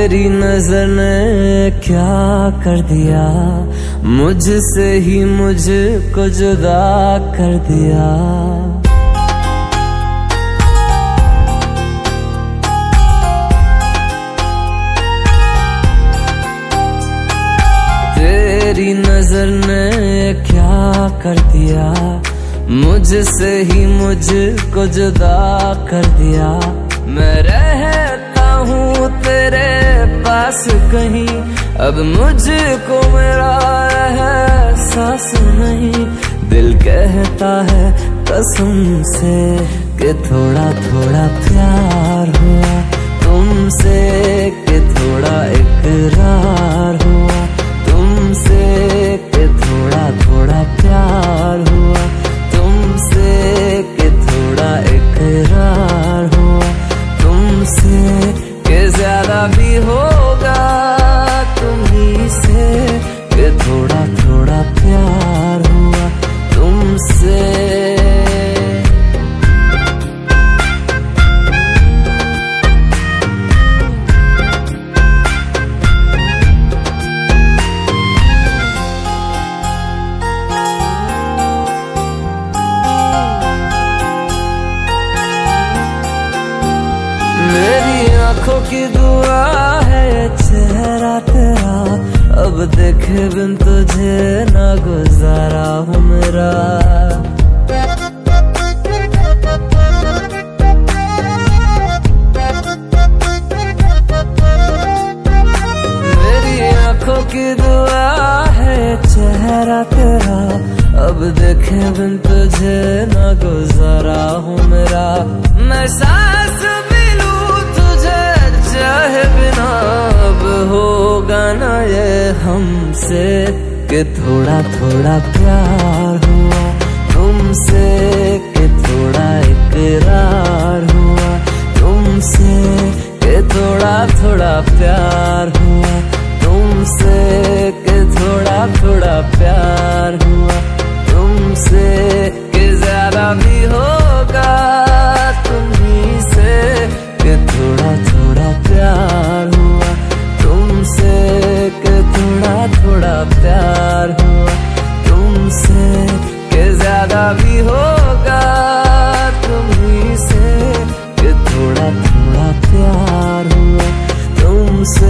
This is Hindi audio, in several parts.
तेरी नजर ने क्या कर दिया, मुझसे ही मुझको जुदा कर दिया। तेरी नजर ने क्या कर दिया, मुझसे ही मुझको जुदा कर दिया। मैं रहता हूँ तेरे पास कहीं, अब मुझको मेरा एहसास नहीं। दिल कहता है कसम से कि थोड़ा थोड़ा प्यार हुआ तुमसे, कि थोड़ा इकरार हुआ तुमसे, कि थोड़ा थोड़ा प्यार हुआ तुमसे, कि थोड़ा इकरार हुआ तुमसे, कि ज्यादा भी होगा तुम्ही से, कि थोड़ा थोड़ा प्यार हुआ तुमसे। आँखों की दुआ है चेहरा तेरा, अब देखे बिन तुझे ना गुजारा हूँ मेरा। मेरी आँखों की दुआ है चेहरा तेरा, अब देखे बिन तुझे ना गुजारा हूँ मेरा। मैं सांस चाहे बिना अब होगा ना ये हमसे, कि थोड़ा थोड़ा प्यार हुआ तुमसे, कि थोड़ा इकरार हुआ तुमसे, कि थोड़ा थोड़ा प्यार हुआ तुमसे, कि थोड़ा थोड़ा प्यार हुआ तुमसे, कि ज्यादा भी होगा तुम्ही से, कि थोड़ा थोड़ा प्यार हुआ तुमसे, कि थोड़ा थोड़ा प्यार हुआ तुमसे, कि ज्यादा भी होगा तुम्ही से, कि थोड़ा थोड़ा प्यार हुआ तुमसे।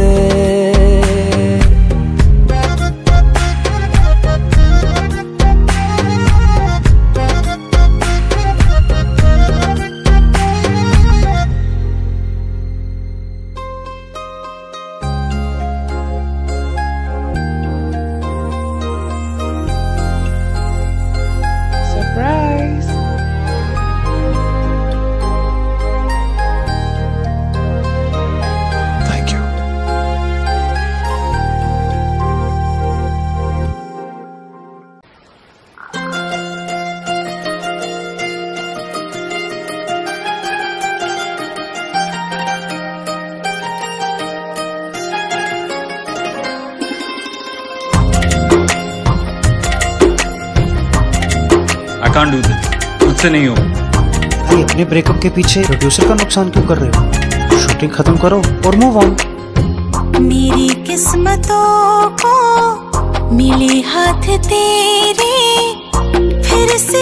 can't do this. मुझसे नहीं होगा। भाई अपने ब्रेकअप के पीछे प्रोड्यूसर का नुकसान क्यों कर रहे हो? शूटिंग खत्म करो और मूव ऑन। मेरी किस्मतों को मिले हाथ तेरे, फिर से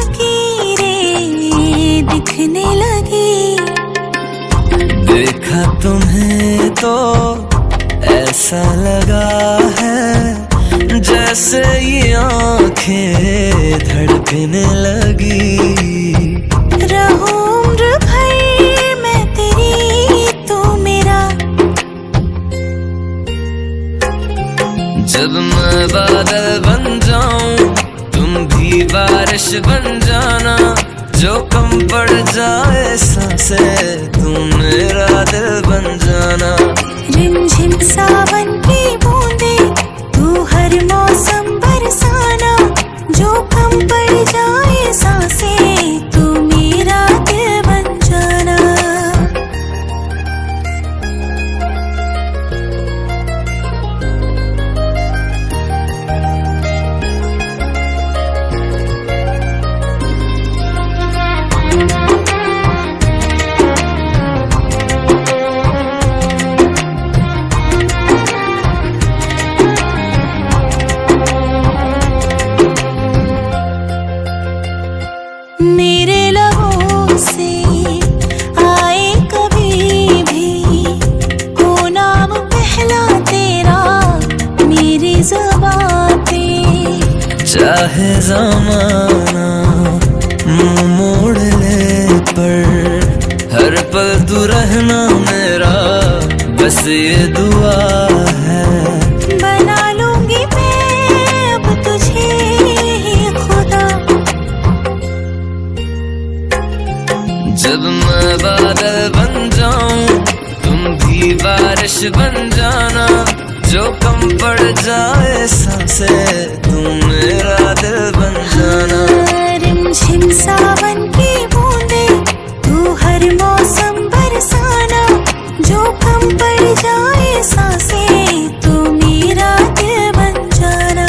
लकीरें दिखने लगी। देखा तुम्हें तो ऐसा लगा है जैसे ये आँखें धड़कने लगी। रहूं उम्र भर मैं तेरी तू मेरा। जब मैं बादल बन जाऊं तुम भी बारिश बन जाना, जो कम पड़ जाए सांसें तुम मेरा दिल बन जाना। रिमझिम सावन की बूंदे तू हर मौसम बरसाना, जो कम पड़ जाए सांसें तू मेरा दिल बन जाना। चाहे ज़माना मुंह मोड़ ले, पर हर पल तू रहना मेरा, बस ये दुआ है। बना लूंगी मैं अब तुझे खुदा, जब मैं बादल बन जाऊं तुम भी बारिश बन जाना, जो कम पड़ जाए सांसें तुम मेरा दिल बन जाना। रिमझिम सावन की बूंदे तू हर मौसम बरसाना, जो कम पड़ जाए सांसें तू मेरा दिल बन जाना।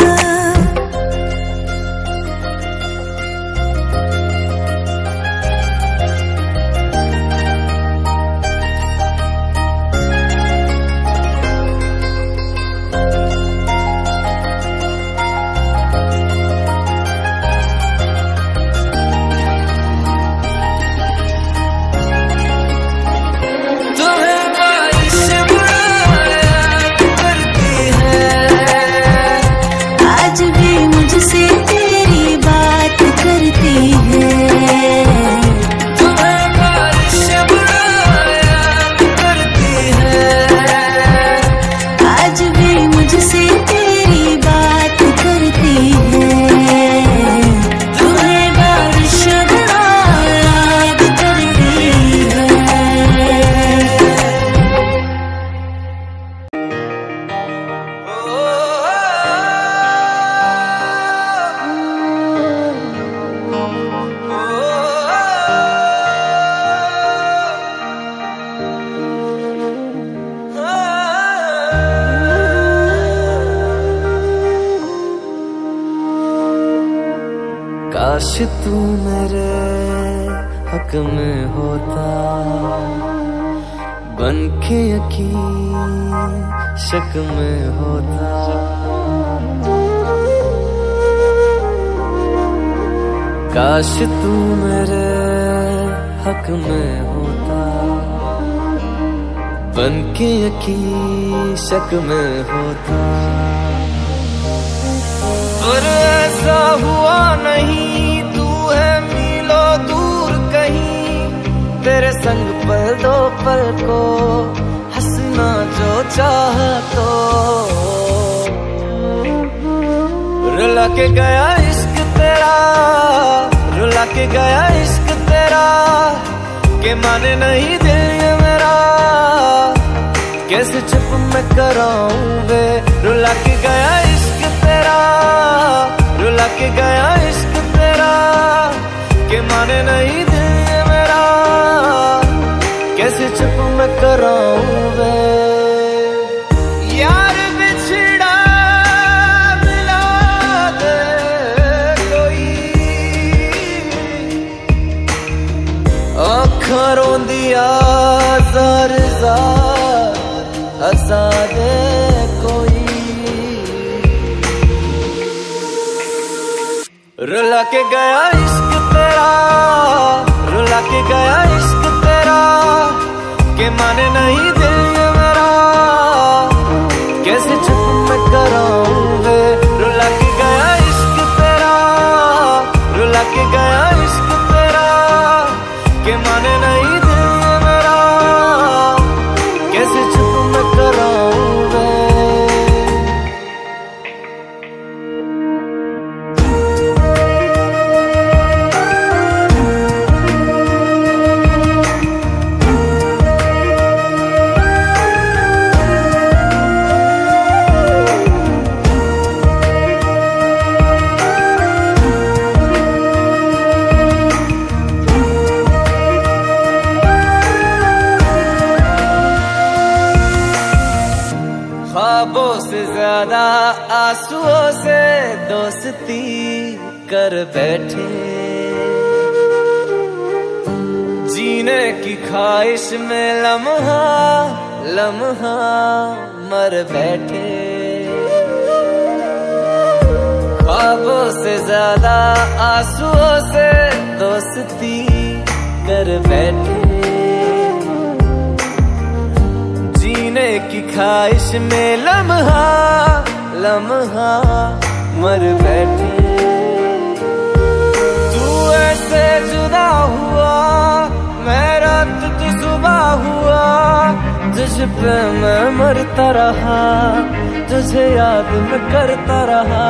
काश तू मेरे हक में होता, बन के यकीन शक में होता। काश तू मेरे हक में होता, बन के यकीन शक में होता। पर ऐसा हुआ नहीं, तू है मीलों दूर कहीं, तेरे संग पल दो पल को हंसना जो चाह तो। रुला के गया इश्क तेरा, रुला के गया इश्क तेरा, के माने नहीं दिल ये मेरा, कैसे चुप मैं कराऊं वे। रुला के गया इश्क तेरा, रुला के गया इश्क तेरा, के माने नहीं दिल ये मेरा, कैसे चुप मैं कराऊं वे। यार बिछड़ा मिला दे कोई, आँखां रोंदिया ज़ार ज़ार हंसा दे कोई। रुला के गया इश्क तेरा, रुला के गया इश्क तेरा, के माने नहीं दिल ये मेरा, कैसे चुप मैं कराऊं वे। रुला के गया इश्क तेरा, रुला के गया इश्क तेरा, के माने नहीं दिल ये मेरा, कैसे चुप मैं कराऊं वे। ख्वाबों से ज्यादा आंसुओं से दोस्ती कर बैठे, जीने की ख्वाहिश में लम्हा लम्हा मर बैठे। ख्वाबों से ज्यादा आंसुओं से दोस्ती कर बैठे, जीने की ख्वाहिश में लम्हा लम्हा मर बैठे। तुझसे जुदा हुआ, मैं रात तू सुबह हुआ, तुझ पे मैं मरता रहा, तुझे याद मैं करता रहा।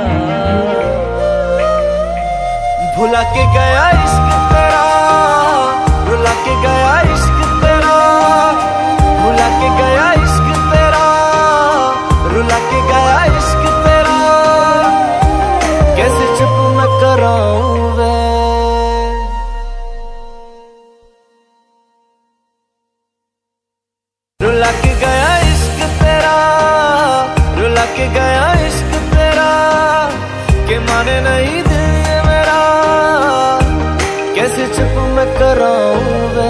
भुला के गया इश्क तेरा, रुला के गया इश्क तेरा, भुला के गया इश्क तेरा, रुला के गया इश्क तेरा, कैसे चुप मैं कराऊं वे। रुला के गया इश्क तेरा, रुला के गया इश्क तेरा, के माने नहीं दिल ये मेरा, कैसे चुप मैं कराऊं वे।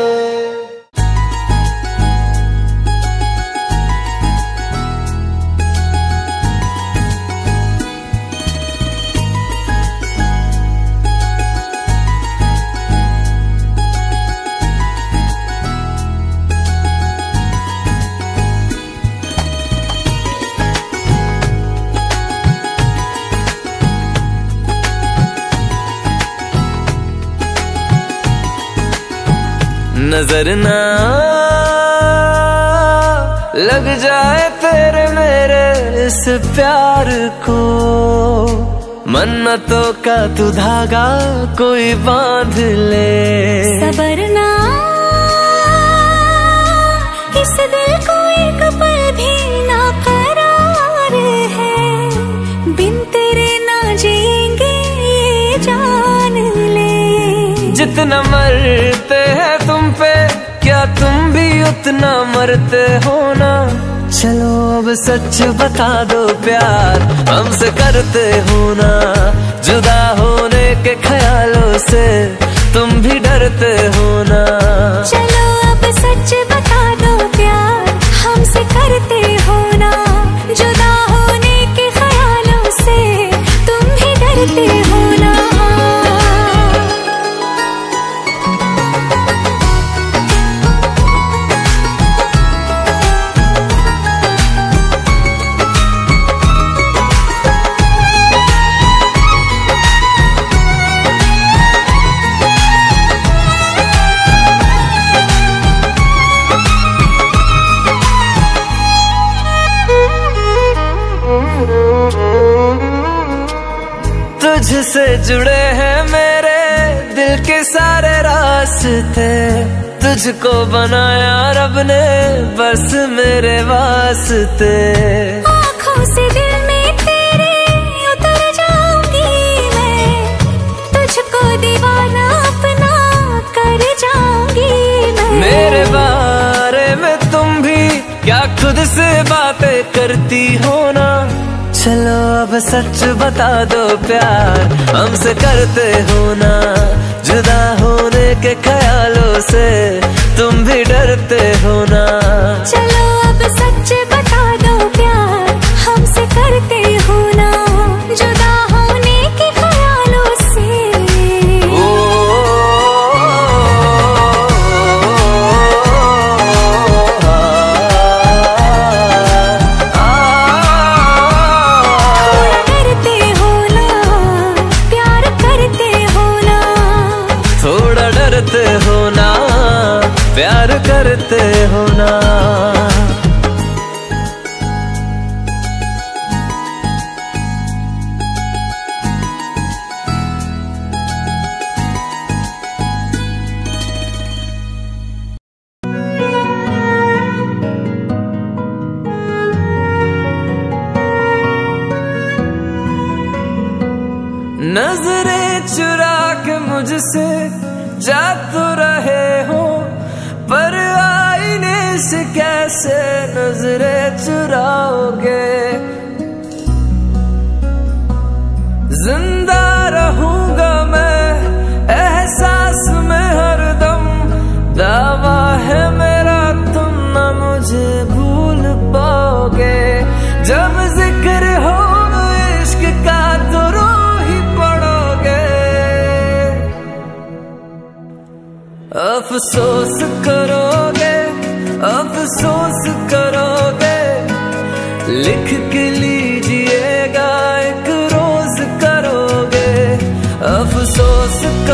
नजर ना लग जाए तेरे मेरे इस प्यार को, मन्नतों का तू धागा कोई बांध ले। सबर ना इस दिल को एक पल भी ना करार है, बिन तेरे ना जिएंगे ये जान ले। जितना मरते हैं तुम पे, क्या तुम भी उतना मरते हो ना। चलो अब सच बता दो प्यार हमसे करते हो ना। जुदा होने के ख्यालों से तुम भी डरते हो ना। चलो अब सच बता दो प्यार हमसे करते हो ना। जुदा होने के ख्यालों से तुम भी डरते हो ना। तुझसे जुड़े हैं मेरे दिल के सारे रास्ते, तुझको बनाया रब ने बस मेरे वास्ते। आँखों से दिल में तेरे उतर जाऊंगी मैं, तुझको दीवाना अपना कर जाऊंगी मैं। मेरे बारे में तुम भी क्या खुद से बातें करती हो ना। चलो अब सच बता दो प्यार हमसे करते हो ना। जुदा होने के ख्यालों से तुम भी डरते हो ना। चलो अब सच बता दो प्यार हमसे करते हो ना। जुदा होने के ख्यालों से प्यार करते हो ना। नजरें चुरा के मुझसे जा तो रहे हो, पर आईने से कैसे नजरें चुराओगे। जिंदा रहूंगा मैं एहसास में हरदम, दावा है मेरा तुम न मुझे भूल पाओगे। जब जिक्र हो इश्क का तो रो ही पड़ोगे। अफसोस करोगे, अफसोस करोगे, लिख के लीजिएगा एक रोज करोगे। अफसोस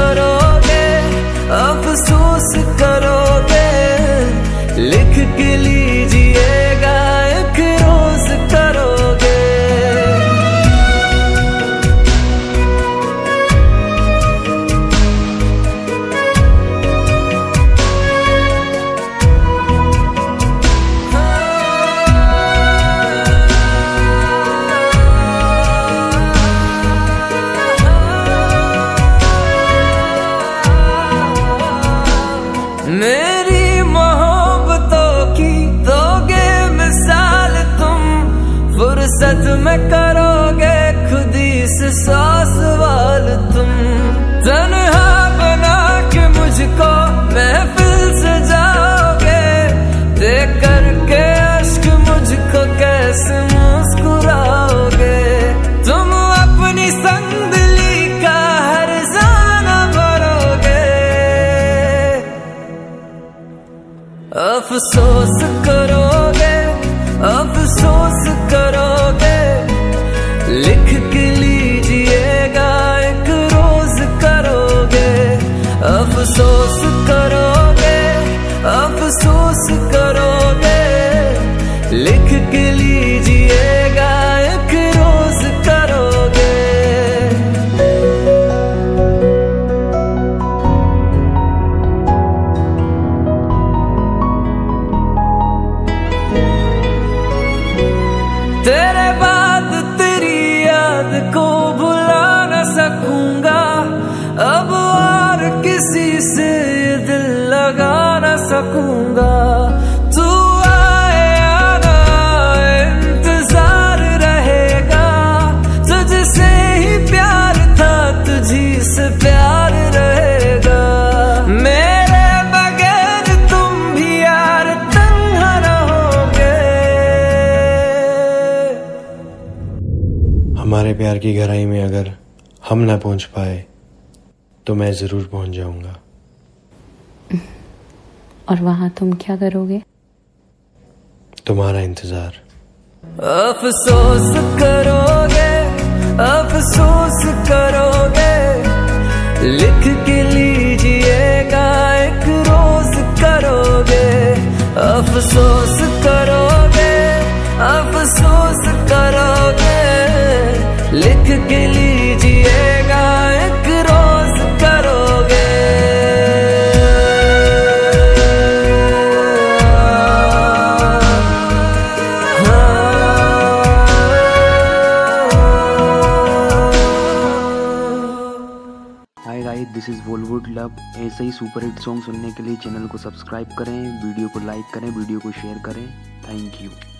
मेरी मोहब्बतों की दोगे मिसाल तुम, फुर्सत में करोगे खुदी से 100 सवाल तुम। तन्हा बना के मुझको महफिल से जाओगे, देख करके अश्क मुझको कैसे मुस्कुराओगे। तुम अपनी संदली का हर जाना भरोगे, अफसोस करोगे, अफसोस करोगे। लिख के लीजिएगा एक रोज करोगे, अफसोस करोगे, अफसोस करोगे। लिख के लीजिएगा एक रोज करोगे। तेरे बाद तेरी याद को भुला न सकूंगा, अब और किसी से दिल लगा न सकूंगा। तू आए या ना आए इंतजार रहेगा, तुझसे ही प्यार था तुझी से प्यार रहेगा। मेरे बगैर तुम भी यार तन्हा रहोगे। हमारे प्यार की गहराई में अगर हम ना पहुंच पाए तो मैं जरूर पहुंच जाऊंगा। और वहां तुम क्या करोगे? तुम्हारा इंतजार। अफसोस करोगे, अफसोस करोगे। लिख के लीजिएगा एक रोज करोगे, अफसोस करोगे, अफसोस करोगे। लिख के लीजिएगा एक रोज करोगे। Hi guys, this is Bollywood love. ऐसे ही सुपर हिट सॉन्ग सुनने के लिए चैनल को सब्सक्राइब करें, वीडियो को लाइक करें, वीडियो को शेयर करें। Thank you.